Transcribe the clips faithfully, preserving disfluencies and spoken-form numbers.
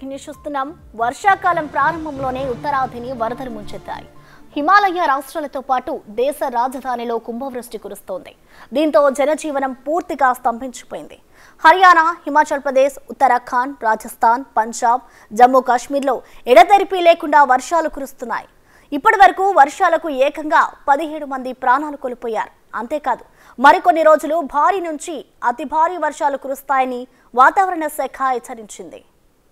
News చూస్తున్నాం. వర్షాకాలం ప్రారంభంలోనే ఉత్తరాదిని వరదలు ముంచెత్తాయి. హిమాలయ రాష్ట్రాలతో పాటు దేశ రాజధానిలో కుంభవృష్టి కురుస్తోంది. దీంతో జనజీవనం పూర్తిగా స్తంభించిపోయింది. హర్యానా, హిమాచల్ ప్రదేశ్, ఉత్తరాఖండ్, రాజస్థాన్, పంజాబ్, జమ్మూ కాశ్మీర్లో ఎడతెరిపి లేకుండా వర్షాలు కురుస్తున్నాయి. ఇప్పటి వరకు వర్షాలకు ఏకంగా పదిహేడు మంది ప్రాణాలు కోల్పోయారు. అంతేకాదు మరికొన్ని రోజులు భారీ నుంచి అతి భారీ వర్షాలు కురుస్తాయని వాతావరణ శాఖ హెచ్చరించింది.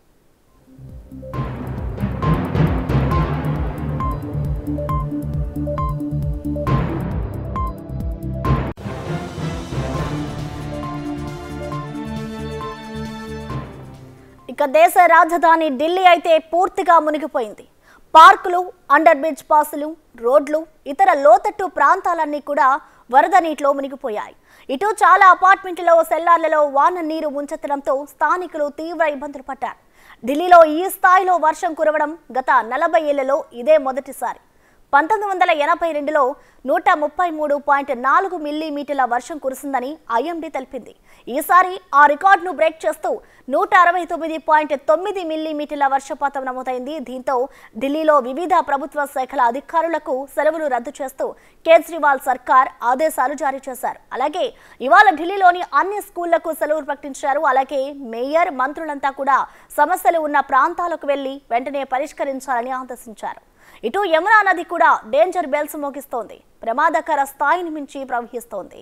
ఇక దేశ రాజధాని ఢిల్లీ అయితే పూర్తిగా మునిగిపోయింది. పార్కులు, అండర్ బ్రిడ్జ్ పాసులు, రోడ్లు, ఇతర లోతట్టు ప్రాంతాలన్నీ కూడా వరద నీటిలో మునిగిపోయాయి. ఇటు చాలా అపార్ట్మెంట్లలో, సెల్లార్లలో వాన నీరు ముంచెత్తడంతో స్థానికులు తీవ్ర ఇబ్బందులు పడ్డారు. ఢిల్లీలో ఈ స్థాయిలో వర్షం కురవడం గత నలభై ఏళ్లలో ఇదే మొదటిసారి. పంతొమ్మిది వందల ఎనభై రెండులో నూట ముప్పై మూడు పాయింట్ నాలుగు మిల్లీమీటర్ల వర్షం కురిసిందని ఐఎండీ తెలిపింది. ఈసారి ఆ రికార్డును బ్రేక్ చేస్తూ నూట అరవై తొమ్మిది పాయింట్ తొమ్మిది మిల్లీమీటర్ల వర్షపాతం నమోదైంది. దీంతో ఢిల్లీలో వివిధ ప్రభుత్వ శాఖల అధికారులకు సెలవులు రద్దు చేస్తూ కేజ్రీవాల్ సర్కార్ ఆదేశాలు జారీ చేశారు. అలాగే ఇవాళ ఢిల్లీలోని అన్ని స్కూళ్లకు సెలవులు ప్రకటించారు. అలాగే మేయర్, మంత్రులంతా కూడా సమస్యలు ఉన్న ప్రాంతాలకు వెళ్లి వెంటనే పరిష్కరించాలని ఆదేశించారు. ఇటు యమునా నది కూడా డేంజర్ బెల్స్ మోగిస్తోంది. ప్రమాదకర స్థాయిని మించి ప్రవహిస్తోంది.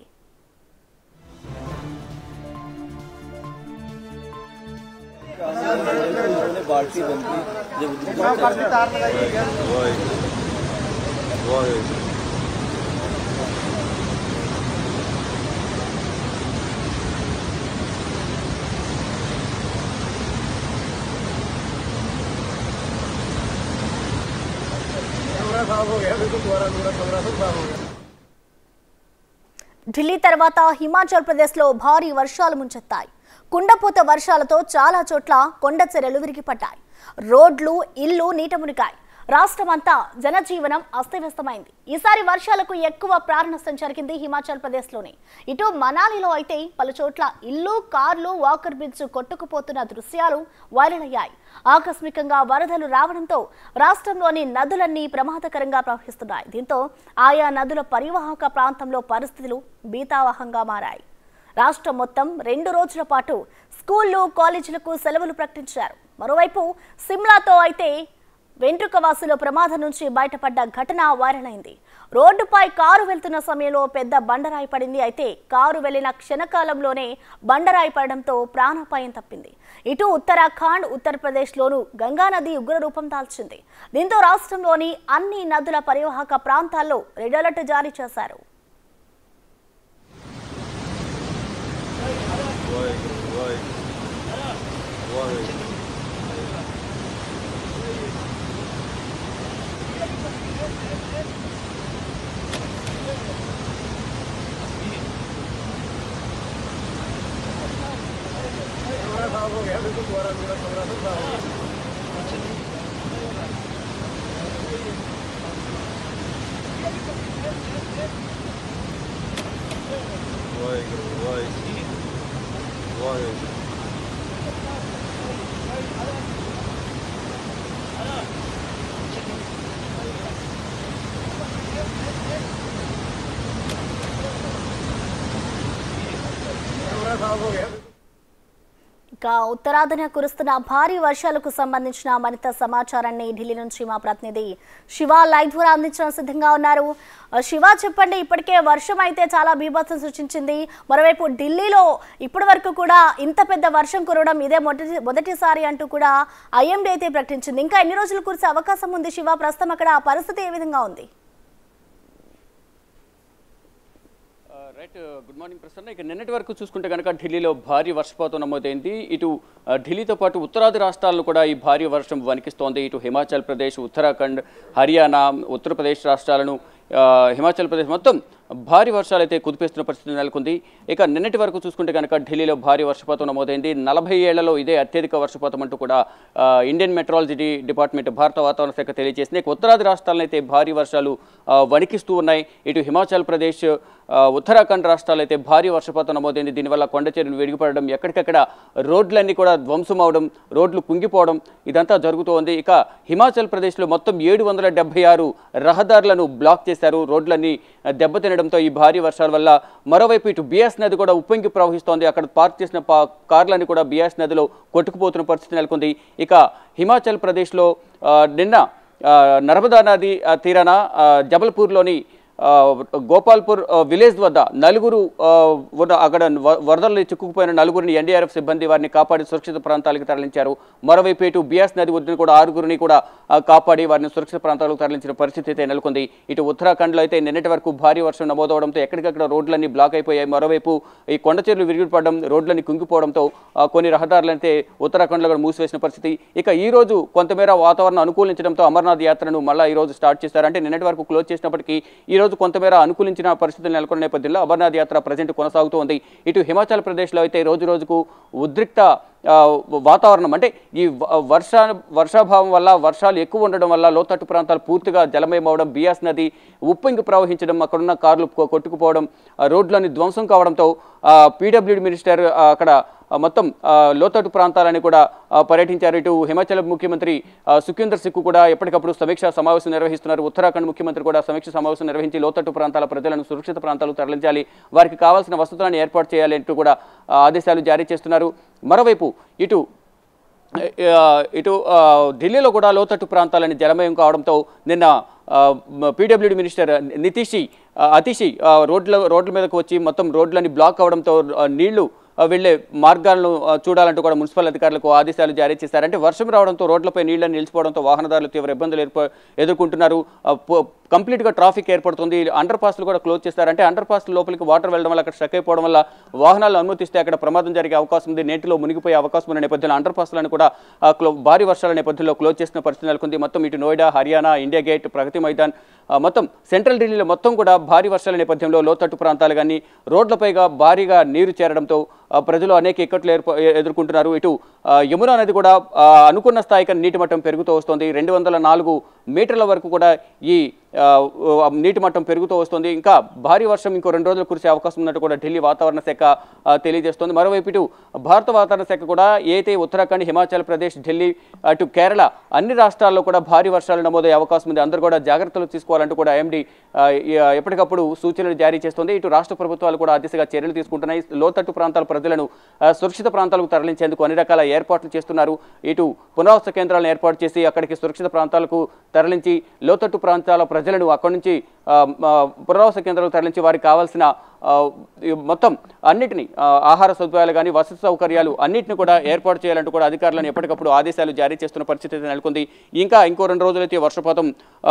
ఢిల్లీ తర్వాత హిమాచల్ ప్రదేశ్ లో భారీ వర్షాలు ముంచెత్తాయి. కుండపోత వర్షాలతో చాలా చోట్ల కొండ చెరలు విరిగిపడ్డాయి. రోడ్లు, ఇళ్లు నీట మునిగాయి. రాష్ట్రమంతా జనజీవనం అస్తవ్యస్తమైంది. ఈసారి వర్షాలకు ఎక్కువ ప్రాణ నష్టం జరిగింది హిమాచల్ ప్రదేశ్ లోని. ఇటు మనాలిలో అయితే పలు చోట్ల ఇల్లు, కార్లు, వాకర్ బ్రిడ్జ్ కొట్టుకుపోతున్న దృశ్యాలు వైరల్ అయ్యాయి. ఆకస్మికంగా వరదలు రావడంతో రాష్ట్రంలోని నదులన్నీ ప్రమాదకరంగా ప్రవహిస్తున్నాయి. దీంతో ఆయా నదుల పరివాహక ప్రాంతంలో పరిస్థితులు భీతావహంగా మారాయి. రాష్ట్రం మొత్తం రెండు రోజుల పాటు స్కూళ్లు, కాలేజీలకు సెలవులు ప్రకటించారు. మరోవైపు సిమ్లాతో అయితే వెంట్రుకవాసుల ప్రమాదం నుంచి బయటపడ్డ ఘటన వైరల్ అయింది. రోడ్డుపై కారు వెళ్తున్న సమయంలో పెద్ద బండరాయి పడింది. అయితే కారు వెళ్లిన క్షణకాలంలోనే బండరాయి పడడంతో ప్రాణాపాయం తప్పింది. ఇటు ఉత్తరాఖండ్, ఉత్తరప్రదేశ్లోనూ గంగానది ఉగ్రరూపం దాల్చింది. దీంతో రాష్ట్రంలోని అన్ని నదుల పరివాహక ప్రాంతాల్లో రెడ్ అలర్ట్ జారీ చేశారు. हो गया बिल्कुल दोबारा मेरा कमरा सब साफ हो गया। साफ हो गया। ఇక ఉత్తరాదిన కురుస్తున్న భారీ వర్షాలకు సంబంధించిన మరింత సమాచారాన్ని ఢిల్లీ నుంచి మా ప్రతినిధి శివ లైవ్ ద్వారా అందించడం సిద్ధంగా ఉన్నారు. శివ, చెప్పండి, ఇప్పటికే వర్షం అయితే చాలా బీభత్సం సృష్టించింది. మరోవైపు ఢిల్లీలో ఇప్పటి వరకు కూడా ఇంత పెద్ద వర్షం కురవడం ఇదే మొదటి మొదటిసారి అంటూ కూడా ఐఎండీ అయితే ప్రకటించింది. ఇంకా ఎన్ని రోజులు కురిసే అవకాశం ఉంది శివ? ప్రస్తుతం అక్కడ పరిస్థితి ఏ విధంగా ఉంది? Right, good morning Prasanna. ఇక నిన్నటి వరకు చూసుకుంటే కనుక ఢిల్లీలో భారీ వర్షపాతం నమోదైంది. ఇటు ఢిల్లీతో పాటు ఉత్తరాది రాష్ట్రాలను కూడా ఈ భారీ వర్షం వణికిస్తోంది. ఇటు హిమాచల్ ప్రదేశ్, ఉత్తరాఖండ్, హర్యానా, ఉత్తరప్రదేశ్ రాష్ట్రాలను, హిమాచల్ ప్రదేశ్ మొత్తం భారీ వర్షాలు అయితే కుదిపేస్తున్న పరిస్థితి నెలకొంది. ఇక నిన్నటి వరకు చూసుకుంటే కనుక ఢిల్లీలో భారీ వర్షపాతం నమోదైంది. నలభై ఏళ్లలో ఇదే అత్యధిక వర్షపాతం అంటూ కూడా ఇండియన్ మెట్రాలజీ డిపార్ట్మెంట్ భారత వాతావరణ శాఖ తెలియజేసింది. ఉత్తరాది రాష్ట్రాలను అయితే భారీ వర్షాలు వణికిస్తూ ఉన్నాయి. ఇటు హిమాచల్ ప్రదేశ్, ఉత్తరాఖండ్ రాష్ట్రాలు అయితే భారీ వర్షపాతం నమోదైంది. దీనివల్ల కొండ చర్యలు విడిగిపడడం, ఎక్కడికక్కడ రోడ్లన్నీ కూడా ధ్వంసం అవడం, రోడ్లు కుంగిపోవడం ఇదంతా జరుగుతోంది. ఇక హిమాచల్ ప్రదేశ్లో మొత్తం ఏడు వందల డెబ్బై ఆరు రహదారులను బ్లాక్ చేశారు. రోడ్లన్నీ దెబ్బతినడంతో ఈ భారీ వర్షాల వల్ల మరోవైపు ఇటు బియాస్ నది కూడా ఉప్పొంగి ప్రవహిస్తోంది. అక్కడ పార్క్ చేసిన కార్లన్నీ కూడా బియాస్ నదిలో కొట్టుకుపోతున్న పరిస్థితి నెలకొంది. ఇక హిమాచల్ ప్రదేశ్లో నిన్న నర్మదా నది తీరాన జబల్పూర్లోని గోపాల్పూర్ విలేజ్ వద్ద నలుగురు అక్కడ వరదల్లో చిక్కుకుపోయిన నలుగురిని ఎన్డీఆర్ఎఫ్ సిబ్బంది వారిని కాపాడి సురక్షిత ప్రాంతాలకు తరలించారు. మరోవైపు ఇటు బియాస్ నది ఒడ్డున కూడా ఆరుగురిని కూడా కాపాడి వారిని సురక్షిత ప్రాంతాలకు తరలించిన పరిస్థితి అయితే నెలకొంది. ఇటు ఉత్తరాఖండ్లో అయితే నిన్నటి వరకు భారీ వర్షం నమోదవడంతో ఎక్కడికక్కడ రోడ్లన్నీ బ్లాక్ అయిపోయాయి. మరోవైపు ఈ కొండ చర్యలు విరిగిపడడం, రోడ్లన్నీ కుంగిపోవడంతో కొన్ని రహదారులు అయితే ఉత్తరాఖండ్లో కూడా మూసివేసిన పరిస్థితి. ఇక ఈ రోజు కొంతమేర వాతావరణం అనుకూలించడంతో అమర్నాథ్ యాత్రను మళ్ళీ ఈ రోజు స్టార్ట్ చేశారు. అంటే నిన్నటి వరకు క్లోజ్ చేసినప్పటికీ ఈ రోజు కొంతమేర అనుకూలించిన పరిస్థితులు నెలకొన్న నేపథ్యంలో అమర్నాథ్ యాత్ర ప్రజెంట్ కొనసాగుతూ ఉంది. ఇటు హిమాచల్ ప్రదేశ్లో అయితే రోజు రోజుకు ఉద్రిక్త వాతావరణం, అంటే ఈ వర్ష వర్షాభావం వల్ల, వర్షాలు ఎక్కువ ఉండడం వల్ల లోతట్టు ప్రాంతాలు పూర్తిగా జలమయం అవడం, బియాస్ నది ఉప్పొంగి ప్రవహించడం, అక్కడున్న కార్లు కొట్టుకుపోవడం, రోడ్లని ధ్వంసం కావడంతో పీడబ్ల్యూడీ మినిస్టర్ అక్కడ మొత్తం లోతట్టు ప్రాంతాలని కూడా పర్యటించారు. ఇటు హిమాచల్ ముఖ్యమంత్రి సుఖ్వీందర్ సింగ్ కూడా ఎప్పటికప్పుడు సమీక్షా సమావేశం నిర్వహిస్తున్నారు. ఉత్తరాఖండ్ ముఖ్యమంత్రి కూడా సమీక్ష సమావేశం నిర్వహించి లోతట్టు ప్రాంతాల ప్రజలను సురక్షిత ప్రాంతాలకు తరలించాలి, వారికి కావాల్సిన వసతులను ఏర్పాటు చేయాలి అంటూ కూడా ఆదేశాలు జారీ చేస్తున్నారు. మరోవైపు ఇటు ఇటు ఢిల్లీలో కూడా లోతట్టు ప్రాంతాలని జలమయం కావడంతో నిన్న పీడబ్ల్యూడీ మినిస్టర్ నితీషి అతిషి రోడ్ల రోడ్ల మీదకు వచ్చి మొత్తం రోడ్లని బ్లాక్ అవడంతో నీళ్లు వెళ్లే మార్గాలను చూడాలంటూ కూడా మున్సిపల్ అధికారులకు ఆదేశాలు జారీ చేశారు. అంటే వర్షం రావడంతో రోడ్లపై నీళ్లను నిలిచిపోవడంతో వాహనదారులు తీవ్ర ఇబ్బందులు ఎదుర్కొంటున్నారు. కంప్లీట్గా ట్రాఫిక్ ఏర్పడుతుంది. అండర్ పాస్లు కూడా క్లోజ్ చేస్తారు. అంటే అండర్ పాస్ లోపలికి వాటర్ వెళ్ళడం వల్ల అక్కడ స్ట్రక్ అయిపోవడం వల్ల వాహనాలు అనుమతిస్తే అక్కడ ప్రమాదం జరిగే అవకాశం ఉంది, నేటిలో మునిగిపోయే అవకాశం ఉన్న నేపథ్యంలో అండర్ పాస్లను కూడా భారీ వర్షాల నేపథ్యంలో క్లోజ్ చేసిన పరిస్థితి నెలకొంది. మొత్తం ఇటు నోయిడా, హర్యానా, ఇండియా గేట్, ప్రగతి మైదాన్, మొత్తం సెంట్రల్ ఢిల్లీలో మొత్తం కూడా భారీ వర్షాల నేపథ్యంలో లోతట్టు ప్రాంతాలు కానీ రోడ్లపైగా భారీగా నీరు చేరడంతో ప్రజలు అనేక ఇక్కట్లు ఎదుర్కొంటున్నారు. ఇటు యమునా నది కూడా అనుకున్న స్థాయికి నీటి మట్టం పెరుగుతూ వస్తుంది. రెండు వందల నాలుగు మీటర్ల వరకు కూడా ఈ నీటి మట్టం పెరుగుతూ వస్తుంది. ఇంకా భారీ వర్షం ఇంకో రెండు రోజులు కురిసే అవకాశం ఉన్నట్టు కూడా ఢిల్లీ వాతావరణ శాఖ తెలియజేస్తోంది. మరోవైపు ఇటు భారత వాతావరణ శాఖ కూడా అయితే ఉత్తరాఖండ్, హిమాచల్ ప్రదేశ్, ఢిల్లీ, అటు కేరళ అన్ని రాష్ట్రాల్లో కూడా భారీ వర్షాలు నమోదయ్యే అవకాశం ఉంది. అందరూ కూడా జాగ్రత్తలు తీసుకోవాలంటూ కూడా ఐఎండీ ఎప్పటికప్పుడు సూచనలు జారీ చేస్తుంది. ఇటు రాష్ట్ర ప్రభుత్వాలు కూడా ఆ దిశగా చర్యలు తీసుకుంటున్నాయి. లోతట్టు ప్రాంతాల ప్రజలను సురక్షిత ప్రాంతాలకు తరలించేందుకు అన్ని రకాల ఏర్పాట్లు చేస్తున్నారు. ఇటు పునరావాస కేంద్రాలను ఏర్పాటు చేసి అక్కడికి సురక్షిత ప్రాంతాలకు తరలించి లోతట్టు ప్రాంతాల ప్రజలను అక్కడి నుంచి పునరావాస కేంద్రాలకు తరలించి వారికి కావాల్సిన మొత్తం అన్నిటినీ ఆహార సదుపాయాలు కానీ వసతి సౌకర్యాలు అన్నింటినీ కూడా ఏర్పాటు చేయాలంటూ కూడా అధికారులను ఎప్పటికప్పుడు ఆదేశాలు జారీ చేస్తున్న పరిస్థితి నెలకొంది. ఇంకా ఇంకో రెండు రోజులైతే వర్షపాతం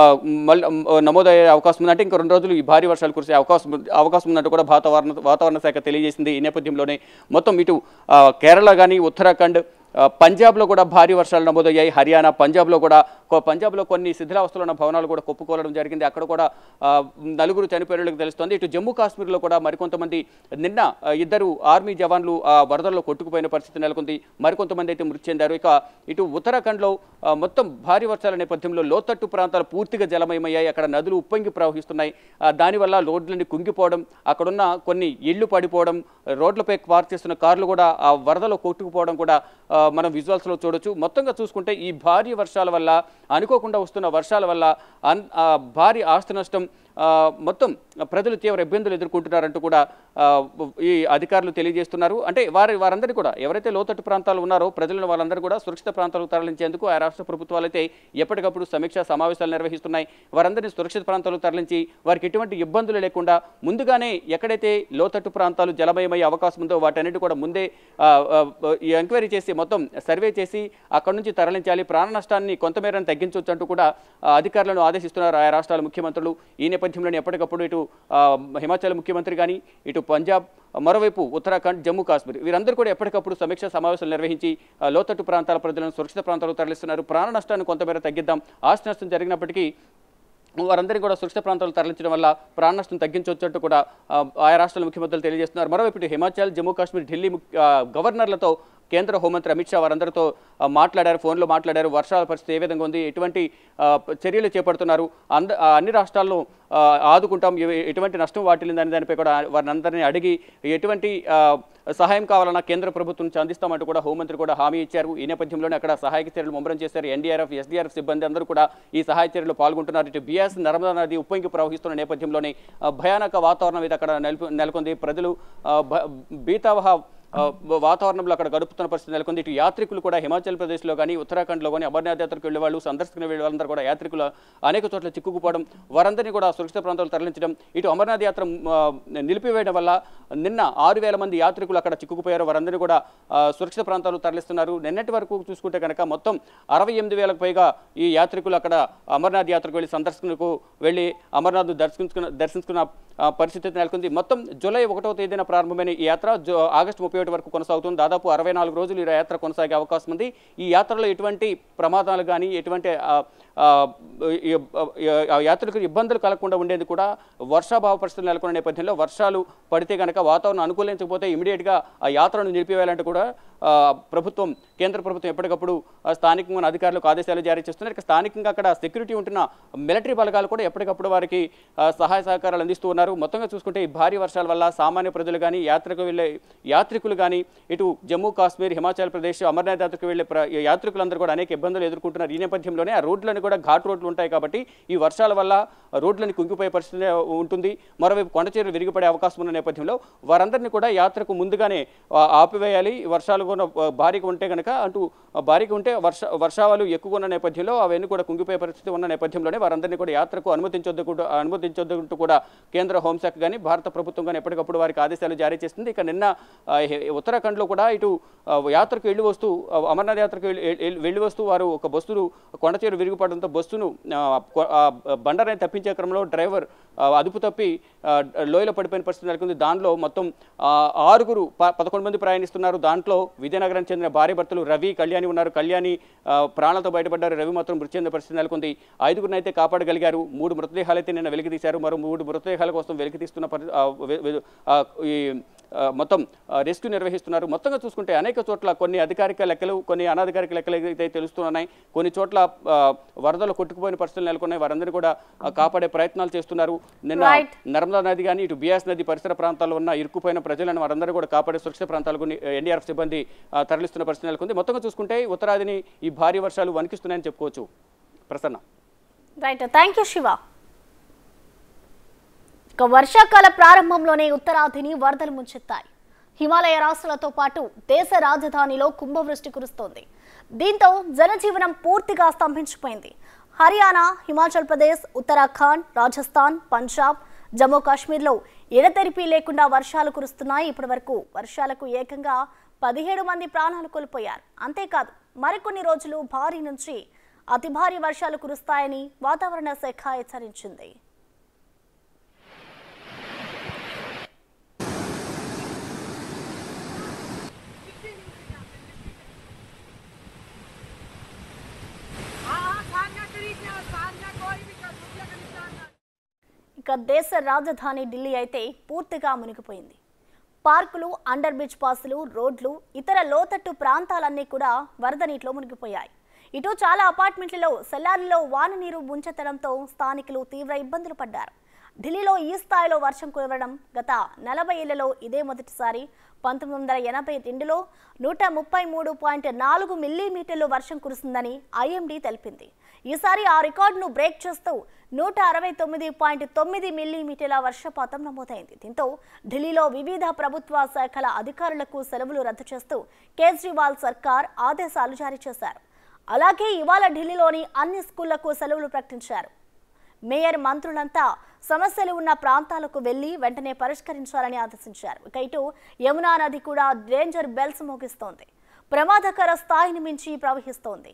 నమోదయ్యే అవకాశం ఉంది. అంటే ఇంకో రెండు రోజులు ఈ భారీ వర్షాలు కురిసే అవకాశం అవకాశం ఉన్నట్టు కూడా వాతావరణ వాతావరణ శాఖ తెలియజేసింది. ఈ నేపథ్యంలోనే మొత్తం ఇటు కేరళ కానీ, ఉత్తరాఖండ్, పంజాబ్లో కూడా భారీ వర్షాలు నమోదయ్యాయి. హర్యానా, పంజాబ్లో కూడా పంజాబ్లో కొన్ని శిథిలావస్థలో ఉన్న భవనాలు కూడా కొప్పుకోవడం జరిగింది. అక్కడ కూడా నలుగురు చనిపోయినట్టు తెలుస్తోంది. ఇటు జమ్మూ కాశ్మీర్లో కూడా మరికొంతమంది నిన్న ఇద్దరు ఆర్మీ జవాన్లు వరదల్లో కొట్టుకుపోయిన పరిస్థితి నెలకొంది. మరికొంతమంది అయితే మృతి చెందారు. ఇక ఇటు ఉత్తరాఖండ్లో మొత్తం భారీ వర్షాల నేపథ్యంలో లోతట్టు ప్రాంతాలు పూర్తిగా జలమయమయ్యాయి. అక్కడ నదులు ఉప్పొంగి ప్రవహిస్తున్నాయి. దానివల్ల రోడ్లన్నీ కుంగిపోవడం, అక్కడున్న కొన్ని ఇళ్లు పడిపోవడం, రోడ్లపై పార్క్ చేస్తున్న కార్లు కూడా ఆ వరదలో కొట్టుకుపోవడం కూడా మనం విజువల్స్లో చూడొచ్చు. మొత్తంగా చూసుకుంటే ఈ భారీ వర్షాల వల్ల, అనుకోకుండా వస్తున్న వర్షాల వల్ల భారీ ఆస్తి నష్టం, మొత్తం ప్రజలు తీవ్ర ఇబ్బందులు ఎదుర్కొంటున్నారంటూ కూడా ఈ అధికారులు తెలియజేస్తున్నారు. అంటే వారి వారందరినీ కూడా ఎవరైతే లోతట్టు ప్రాంతాలు ఉన్నారో ప్రజలను వాళ్ళందరూ కూడా సురక్షిత ప్రాంతాలకు తరలించేందుకు ఆ రాష్ట్ర ప్రభుత్వాలు అయితే ఎప్పటికప్పుడు సమీక్షా సమావేశాలు నిర్వహిస్తున్నాయి. వారందరినీ సురక్షిత ప్రాంతాలకు తరలించి వారికి ఎటువంటి ఇబ్బందులు లేకుండా ముందుగానే ఎక్కడైతే లోతట్టు ప్రాంతాలు జలమయమయ్యే అవకాశం ఉందో వాటన్నిటి కూడా ముందే ఎంక్వైరీ చేసి మొత్తం సర్వే చేసి అక్కడి నుంచి తరలించాలి. ప్రాణ నష్టాన్ని కొంతమేరని తగ్గించవచ్చు అంటూ కూడా అధికారులను ఆదేశిస్తున్నారు ఆయా రాష్ట్రాల ముఖ్యమంత్రులు. ఈ నేపథ్యంలోనే ఎప్పటికప్పుడు ఇటు హిమాచల్ ముఖ్యమంత్రి కానీ, ఇటు పంజాబ్, మరోవైపు ఉత్తరాఖండ్, జమ్మూ కాశ్మీర్ వీరందరూ కూడా ఎప్పటికప్పుడు సమీక్షా సమావేశాలు నిర్వహించి లోతట్టు ప్రాంతాల ప్రజలను సురక్షిత ప్రాంతాలకు తరలిస్తున్నారు. ప్రాణ నష్టాన్ని కొంతమేర తగ్గిద్దాం, ఆస్తి నష్టం జరిగినప్పటికీ వారందరినీ కూడా సురక్షిత ప్రాంతాలు తరలించడం వల్ల ప్రాణ నష్టం తగ్గించవచ్చంటూ కూడా ఆయా రాష్ట్రాల ముఖ్యమంత్రులు తెలియజేస్తున్నారు. మరోవైపు హిమాచల్, జమ్మూ కాశ్మీర్, ఢిల్లీ గవర్నర్లతో కేంద్ర హోంమంత్రి అమిత్ షా వారందరితో మాట్లాడారు, ఫోన్లో మాట్లాడారు. వర్షాల పరిస్థితి ఏ విధంగా ఉంది, ఎటువంటి చర్యలు చేపడుతున్నారు, అంద అన్ని రాష్ట్రాలను ఆదుకుంటాం, ఎటువంటి నష్టం వాటిల్లిందని దానిపై కూడా వారిని అందరినీ అడిగి ఎటువంటి సహాయం కావాలన్నా కేంద్ర ప్రభుత్వం నుంచి అందిస్తామంటూ కూడా హోంమంత్రి కూడా హామీ ఇచ్చారు. ఈ నేపథ్యంలోనే అక్కడ సహాయక చర్యలు ముమ్మరం చేశారు. ఎన్డీఆర్ఎఫ్, ఎస్డీఆర్ఎఫ్ సిబ్బంది అందరూ కూడా ఈ సహాయ చర్యలు పాల్గొంటున్నారు. ఇటు బియాస్ నర్మదా నది ఉప్పొంగి ప్రవహిస్తున్న నేపథ్యంలోనే భయానక వాతావరణం ఇది అక్కడ నెలకొంది. ప్రజలు బీతావహ వాతావరణంలో అక్కడ గడుపుతున్న పరిస్థితి నెలకొంది. ఇటు యాత్రికులు కూడా హిమాచల్ ప్రదేశ్లో కానీ ఉత్తరాఖండ్లో కానీ అమర్నాథ్ యాత్రకు వెళ్ళే వాళ్ళు, సందర్శకుని వెళ్ళే వాళ్ళందరూ కూడా యాత్రికులు అనేక చోట్ల చిక్కుకుపోవడం, వారందరినీ కూడా సురక్షిత ప్రాంతాలు తరలించడం, ఇటు అమర్నాథ్ యాత్ర నిలిపివేయడం వల్ల నిన్న ఆరు వేల మంది యాత్రికులు అక్కడ చిక్కుకుపోయారు. వారందరినీ కూడా సురక్షిత ప్రాంతాలు తరలిస్తున్నారు. నిన్నటి వరకు చూసుకుంటే కనుక మొత్తం అరవై ఎనిమిది వేలకు పైగా ఈ యాత్రికులు అక్కడ అమర్నాథ్ యాత్రకు వెళ్ళి సందర్శకులకు వెళ్ళి అమర్నాథ్ దర్శించుకున్న దర్శించుకున్న పరిస్థితి నెలకొంది. మొత్తం జూలై ఒకటవ తేదీన ప్రారంభమైన ఈ యాత్ర ఆగస్టు ముప్పై ఒకటి వరకు కొనసాగుతుంది. దాదాపు అరవై నాలుగు రోజులు ఈ యాత్ర కొనసాగే అవకాశం ఉంది. ఈ యాత్రలో ఎటువంటి ప్రమాదాలు కానీ ఎటువంటి యాత్రికులకు ఇబ్బందులు కలగకుండా ఉండేది కూడా వర్షాభావ పరిస్థితులు నెలకొన్న నేపథ్యంలో వర్షాలు పడితే కనుక వాతావరణం అనుకూలించకపోతే ఇమీడియట్గా ఆ యాత్రను నిలిపివేయాలంటే కూడా ప్రభుత్వం కేంద్ర ప్రభుత్వం ఎప్పటికప్పుడు స్థానికంగా అధికారులకు ఆదేశాలు జారీ చేస్తున్నారు. ఇక స్థానికంగా అక్కడ సెక్యూరిటీ ఉంటున్న మిలిటరీ బలగాలు కూడా ఎప్పటికప్పుడు వారికి సహాయ సహకారాలు అందిస్తూ ఉన్నారు. మొత్తంగా చూసుకుంటే ఈ భారీ వర్షాల వల్ల సామాన్య ప్రజలు కానీ యాత్రకు వెళ్ళే యాత్రికులు కానీ ఇటు జమ్మూ కాశ్మీర్, హిమాచల్ ప్రదేశ్, అమర్నాథ్ యాత్రకు వెళ్ళే యాత్రికులందరూ కూడా అనేక ఇబ్బందులు ఎదుర్కొంటున్నారు. ఈ నేపథ్యంలోనే ఆ రోడ్లను కూడా ఘాట్ రోడ్లు ఉంటాయి కాబట్టి ఈ వర్షాల వల్ల రోడ్లని కుంగిపోయే పరిస్థితి ఉంటుంది. మరోవైపు కొండ చర్యలు విరిగిపడే అవకాశం ఉన్న నేపథ్యంలో వారందరినీ కూడా యాత్రకు ముందుగానే ఆపివేయాలి. వర్షాలు కూడా భారీగా ఉంటే కనుక అంటూ భారీగా ఉంటే వర్ష వర్షాలు ఎక్కువగా ఉన్న నేపథ్యంలో అవన్నీ కూడా కుంగిపోయే పరిస్థితి ఉన్న నేపథ్యంలోనే వారందరినీ కూడా యాత్రకు అనుమతించొద్దు అనుమతించొద్దంటూ కూడా కేంద్ర హోంశాఖ కానీ భారత ప్రభుత్వం కానీ ఎప్పటికప్పుడు వారికి ఆదేశాలు జారీ చేస్తుంది. ఇక నిన్న ఉత్తరాఖండ్లో కూడా ఇటు యాత్రకు వెళ్ళి వస్తూ అమర్నాథ్ యాత్రకు వెళ్ళి వస్తూ వారు ఒక బస్సును కొండ చీర విరిగిపడడంతో బస్సును బండరాన్ని తప్పించే క్రమంలో డ్రైవర్ అదుపు తప్పి లోయలో పడిపోయిన పరిస్థితి నెలకొంది. దానిలో మొత్తం ఆరుగురు పదకొండు మంది ప్రయాణిస్తున్నారు. దాంట్లో విజయనగరానికి చెందిన భార్య భర్తలు రవి, కళ్యాణి ఉన్నారు. కళ్యాణి ప్రాణాలతో బయటపడ్డారు. రవి మాత్రం మృతి చెందిన పరిస్థితి నెలకొంది. ఐదుగురిని అయితే కాపాడగలిగారు. మూడు మృతదేహాలు అయితే నిన్న వెలికి తీశారు. మరో మూడు మృతదేహాల కోసం వెలికి తీస్తున్న ఈ మొత్తం రెస్క్యూ నిర్వహిస్తున్నారు. మొత్తంగా చూసుకుంటే అనేక చోట్ల కొన్ని అధికారిక లెక్కలు, కొన్ని అనధికారిక లెక్కలు అయితే తెలుస్తున్నాయి. కొన్ని చోట్ల వరదలు కొట్టుకుపోయిన పరిస్థితులు నెలకొన్నాయి. వారందరూ కూడా కాపాడే ప్రయత్నాలు చేస్తున్నారు. నిన్న నర్మదా నది కానీ ఇటు బియాస్ నది పరిసర ప్రాంతాల్లో ఉన్న ఇరుక్కుపోయిన ప్రజలను వారందరూ కూడా కాపాడే సురక్షిత ప్రాంతాలకు ఎన్డీఆర్ఎఫ్ సిబ్బంది తరలిస్తున్న పరిస్థితి నెలకొంది. మొత్తంగా చూసుకుంటే ఉత్తరాదిని ఈ భారీ వర్షాలు వణికిస్తున్నాయని చెప్పుకోవచ్చు. Prasanna. Right, thank you Shiva. ఇక వర్షాకాల ప్రారంభంలోనే ఉత్తరాదిని వరదలు ముంచెత్తాయి. హిమాలయ రాష్ట్రాలతో పాటు దేశ రాజధానిలో కుంభవృష్టి కురుస్తోంది. దీంతో జనజీవనం పూర్తిగా స్తంభించిపోయింది. హర్యానా, హిమాచల్ ప్రదేశ్, ఉత్తరాఖండ్, రాజస్థాన్, పంజాబ్, జమ్మూ కాశ్మీర్లో ఎడతెరిపి లేకుండా వర్షాలు కురుస్తున్నాయి. ఇప్పటి వరకు వర్షాలకు ఏకంగా పదిహేడు మంది ప్రాణాలు కోల్పోయారు. అంతేకాదు మరికొన్ని రోజులు భారీ నుంచి అతి భారీ వర్షాలు కురుస్తాయని వాతావరణ శాఖ హెచ్చరించింది. ఇక దేశ రాజధాని ఢిల్లీ అయితే పూర్తిగా మునిగిపోయింది. పార్కులు, అండర్ బ్రిడ్జ్ పాసులు, రోడ్లు, ఇతర లోతట్టు ప్రాంతాలన్నీ కూడా వరద నీటిలో మునిగిపోయాయి. ఇటు చాలా అపార్ట్మెంట్లలో సెల్లార్లలో వాన నీరు ముంచెత్తడంతో స్థానికులు తీవ్ర ఇబ్బందులు పడ్డారు. ఢిల్లీలో ఈ స్థాయిలో వర్షం కురవడం గత నలభై ఏళ్లలో ఇదే మొదటిసారి. పంతొమ్మిది వందల ఎనభై రెండులో నూట ముప్పై మూడు పాయింట్ నాలుగు మిల్లీమీటర్లు వర్షం కురిసిందని ఐఎండీ తెలిపింది. ఈసారి ఆ రికార్డును బ్రేక్ చేస్తూ నూట అరవై తొమ్మిది పాయింట్ తొమ్మిది మిల్లీమీటర్ల వర్షపాతం నమోదైంది. దీంతో ఢిల్లీలో వివిధ ప్రభుత్వ శాఖల అధికారులకు సెలవులు రద్దు చేస్తూ కేజ్రీవాల్ సర్కార్ ఆదేశాలు జారీ చేశారు. అలాగే ఇవాళ ఢిల్లీలోని అన్ని స్కూళ్లకు సెలవులు ప్రకటించారు. మేయర్, మంత్రులంతా సమస్యలు ఉన్న ప్రాంతాలకు వెళ్లి వెంటనే పరిష్కరించాలని ఆదేశించారు. ఇక ఇటు యమునా నది కూడా డేంజర్ బెల్స్ మోగిస్తోంది. ప్రమాదకర స్థాయిని మించి ప్రవహిస్తోంది.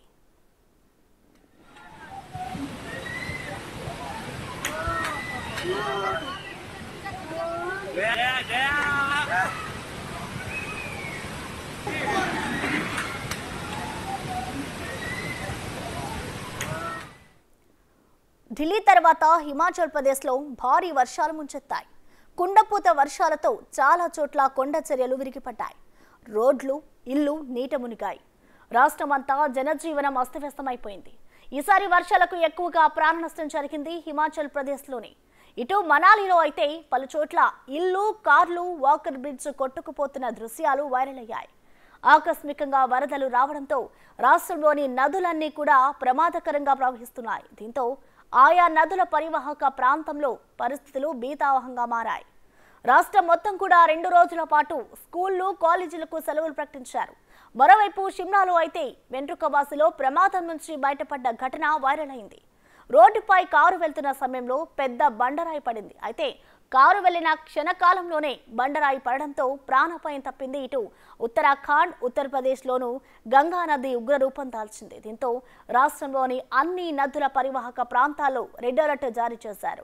ఢిల్లీ తర్వాత హిమాచల్ ప్రదేశ్లో భారీ వర్షాలు ముంచెత్తాయి. కుండపోత వర్షాలతో చాలా చోట్ల కొండ చర్యలు విరిగిపడ్డాయి. రోడ్లు, ఇల్లు నీట మునిగాయి. రాష్ట్రమంతా జనజీవనం అస్తవ్యస్తమైపోయింది. ఈసారి వర్షాలకు ఎక్కువగా ప్రాణ నష్టం జరిగింది హిమాచల్ ప్రదేశ్లోని. ఇటు మనాలిలో అయితే పలు చోట్ల ఇల్లు, కార్లు, వాకర్ బ్రిడ్జ్ కొట్టుకుపోతున్న దృశ్యాలు వైరల్ అయ్యాయి. ఆకస్మికంగా వరదలు రావడంతో రాష్ట్రంలోని నదులన్నీ కూడా ప్రమాదకరంగా ప్రవహిస్తున్నాయి. దీంతో ఆయా నదుల పరివాహక ప్రాంతంలో పరిస్థితులు భీతావహంగా మారాయి. రాష్ట్రం మొత్తం కూడా రెండు రోజుల పాటు స్కూళ్లు, కాలేజీలకు సెలవులు ప్రకటించారు. మరోవైపు షిమ్లాలో అయితే వెంట్రుకవాసిలో ప్రమాదం నుంచి బయటపడ్డ ఘటన వైరల్ అయింది. రోడ్డుపై కారు వెళ్తున్న సమయంలో పెద్ద బండరాయి పడింది. అయితే కారు వెళ్లిన క్షణకాలంలోనే బండరాయి పడడంతో ప్రాణాపాయం తప్పింది. ఇటు ఉత్తరాఖండ్, ఉత్తరప్రదేశ్లోనూ గంగా నది ఉగ్రరూపం దాల్చింది. దీంతో రాష్ట్రంలోని అన్ని నదుల పరివాహక ప్రాంతాల్లో రెడ్ అలర్ట్ జారీ చేశారు.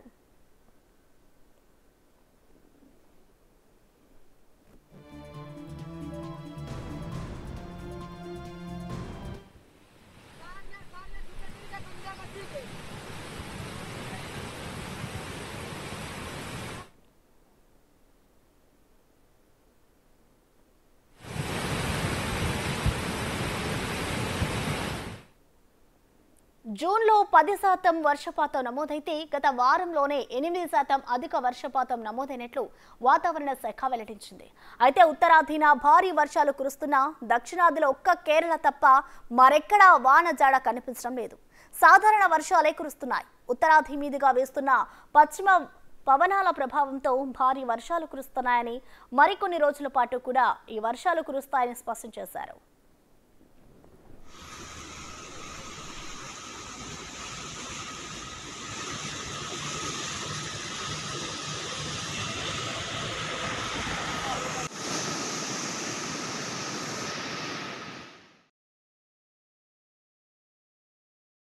జూన్లో పది శాతం వర్షపాతం నమోదైతే గత వారంలోనే ఎనిమిది శాతం అధిక వర్షపాతం నమోదైనట్లు వాతావరణ శాఖ వెల్లడించింది. అయితే ఉత్తరాదిన భారీ వర్షాలు కురుస్తున్నా దక్షిణాదిలో ఒక్క కేరళ తప్ప మరెక్కడా వాన జాడ కనిపించడం లేదు. సాధారణ వర్షాలే కురుస్తున్నాయి. ఉత్తరాది మీదుగా వేస్తున్న పశ్చిమ పవనాల ప్రభావంతో భారీ వర్షాలు కురుస్తున్నాయని, మరికొన్ని రోజుల పాటు కూడా ఈ వర్షాలు కురుస్తాయని స్పష్టం చేశారు.